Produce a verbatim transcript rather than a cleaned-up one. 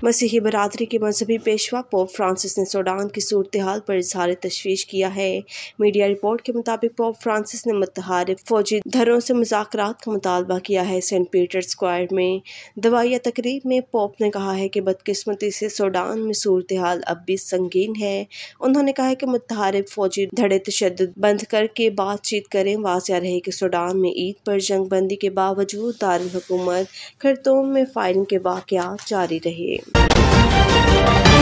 मसीही बरादरी के मजहबी पेशवा पोप फ्रांसिस ने सूडान की सूरत हाल पर इजहार तशवीश किया है। मीडिया रिपोर्ट के मुताबिक पोप फ्रांसिस ने मुतहारिफ फौजी धरों से मुज़ाकरात का मुतालबा किया है। सेंट पीटर स्क्वायर में दवाइया तकरीब में पोप ने कहा है कि बदकिस्मती से सूडान में सूरत हाल अब भी संगीन है। उन्होंने कहा है कि मुतहारिफ फौजी धड़े तशद्दुद बंद करके बातचीत करें। वाज़िया रहे कि सूडान में ईद पर जंग बंदी के बावजूद दारुल हुकूमत खर्तूम में फायरिंग के वाक़यात जारी रहे।